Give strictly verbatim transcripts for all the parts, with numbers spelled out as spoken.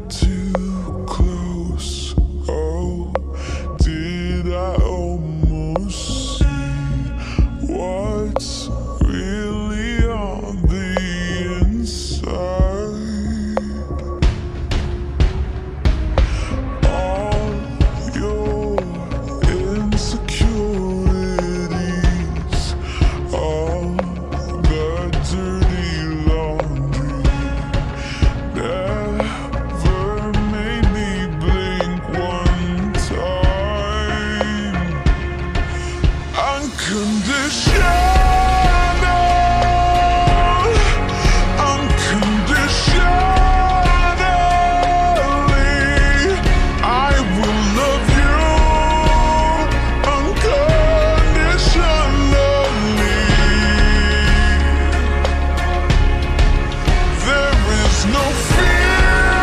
too close? Oh, did I almost see what's really on the inside? All your insecurities, all the dirty laundry, never made me blink one time. Unconditional, unconditionally, I will love you unconditionally. There is no fear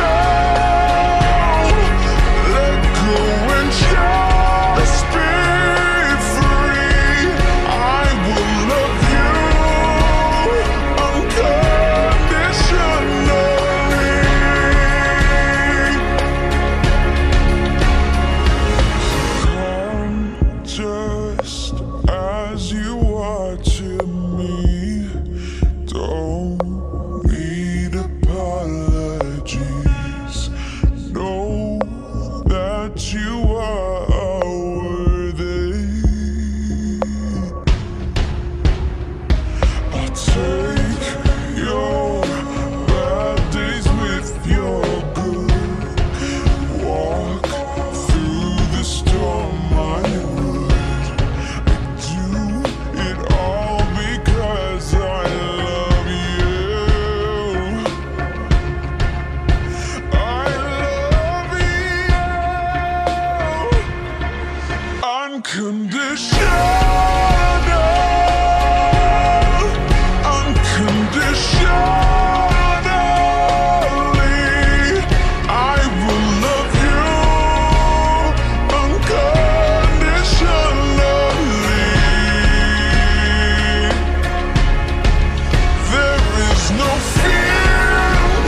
now. Let go and just be free. I will love you unconditionally. Come just as you watching me. Don't need apologies. Know that you are worthy. I'll take your bad days with your good. Walk through the storm, I would. I do it all because I love you. I love you unconditional, unconditionally. I will love you unconditionally. There is no fear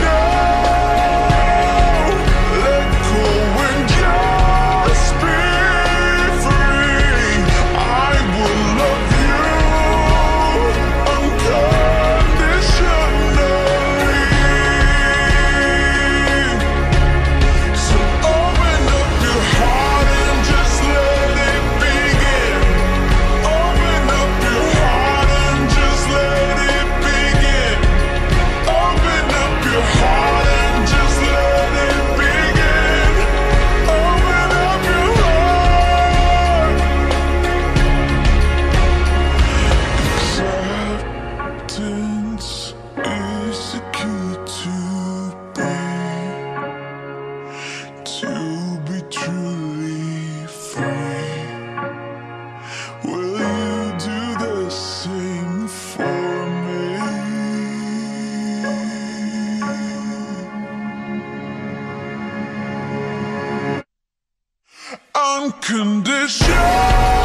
now. Let go and just be free. I will love you unconditionally. So open up your heart and just let it begin. Open up your heart and just let it begin. Open up your heart and just let it begin. Open up your heart. Acceptance is the key to be, to be truly free. Will you do the same for me? Unconditional.